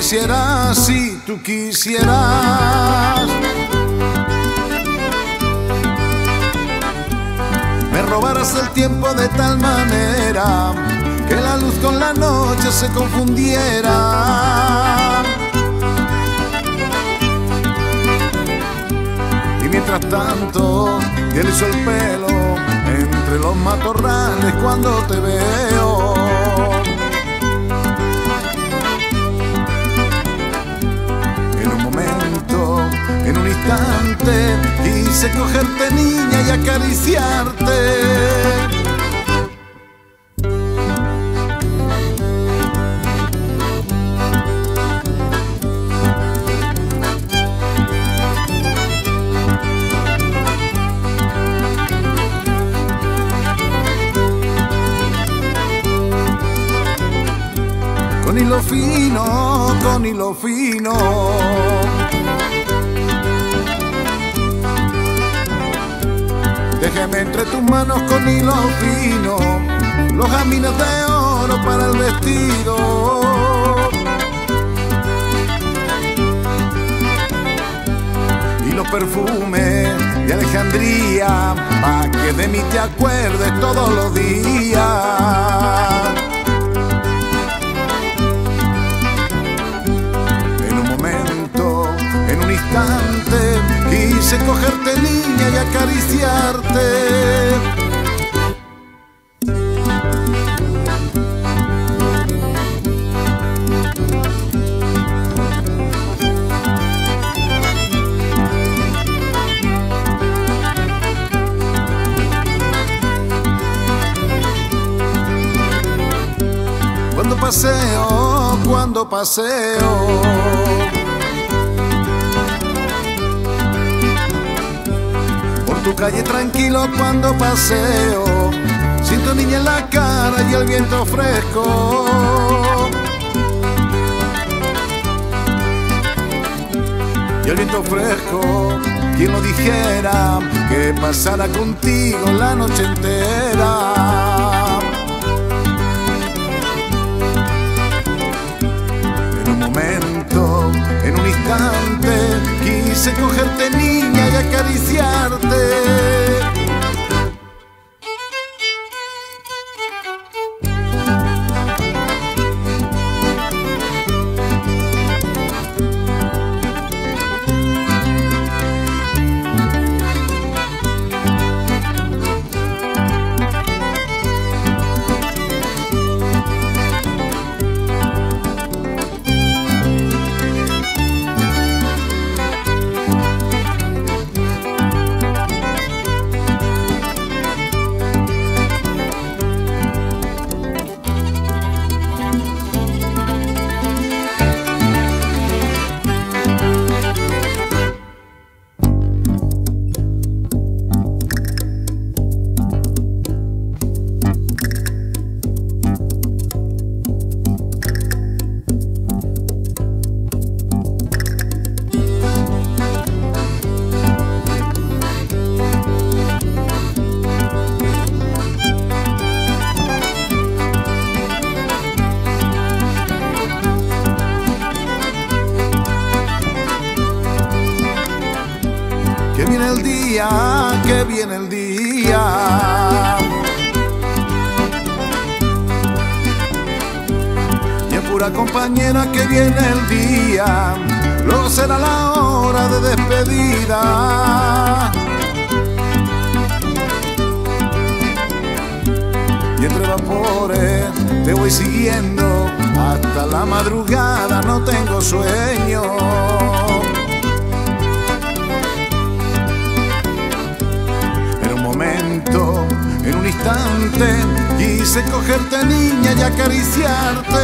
quisieras, si tú quisieras, me robaras el tiempo de tal manera que la luz con la noche se confundiera. Y mientras tanto te erizo el pelo entre los matorrales cuando te veo. En un momento, en un instante, quise cogerte, niña, y acariciarte. Con hilo fino, con hilo fino, déjeme entre tus manos con hilo fino los caminos de oro para el vestido. Y los perfumes de Alejandría, pa' que de mí te acuerdes todos los días. Quise cogerte, niña, y acariciarte. Cuando paseo tu calle tranquilo, cuando paseo, siento, niña, en la cara y el viento fresco. Y el viento fresco, quien lo dijera, que pasara contigo la noche entera. En un momento, en un instante, quise cogerte, niña, y acariciarte. Que viene el día, mi pura compañera, que viene el día, luego será la hora de despedida. Y entre vapores te voy siguiendo hasta la madrugada, no tengo sueño. En un instante quise cogerte, niña, y acariciarte.